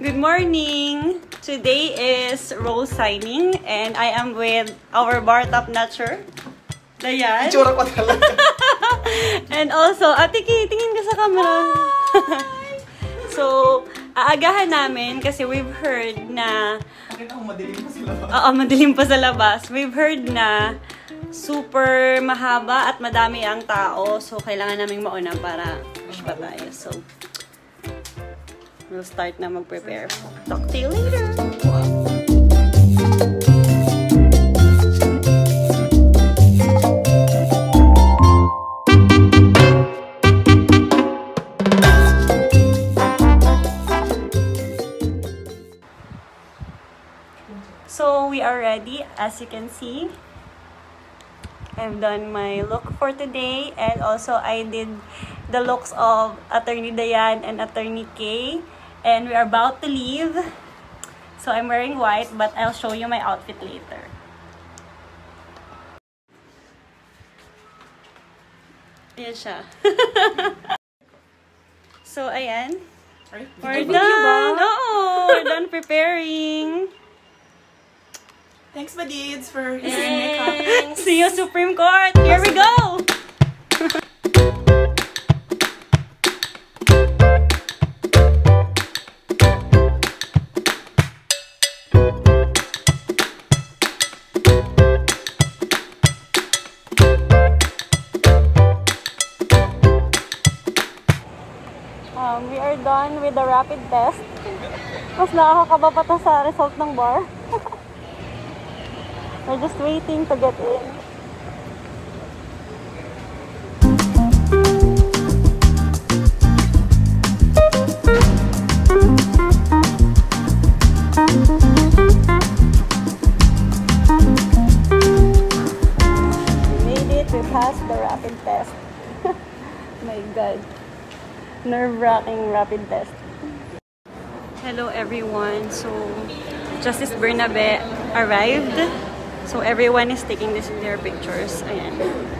Good morning! Today is role signing and I am with our bar top notcher, Dayan. Itsura ko talaga. And also, Ate Kay, tingin ka sa camera. So, aagahan namin kasi we've heard na... Bakit ako madilim pa sa labas? Oo, madilim pa sa labas. We've heard na super mahaba at madami ang tao. So, kailangan naming mauna para push pa tayo. So, we'll start na mag-prepare. Talk to you later! So, we are ready. As you can see, I've done my look for today, and also I did the looks of Attorney Dayan and Attorney Kay, and we are about to leave. So I'm wearing white, but I'll show you my outfit later. Ayan siya. So ayan, we're done. Oo, we're done preparing. Thanks, Badids, for hearing my comments. See you, Supreme Court! Here we go! We are done with the rapid test. Mas nakakakaba pa to sa result ng bar. We're just waiting to get in. We made it. We passed the rapid test. My God. Nerve-wracking rapid test. Hello everyone. So, Justice Bernabe arrived. So everyone is taking their pictures. Ayan.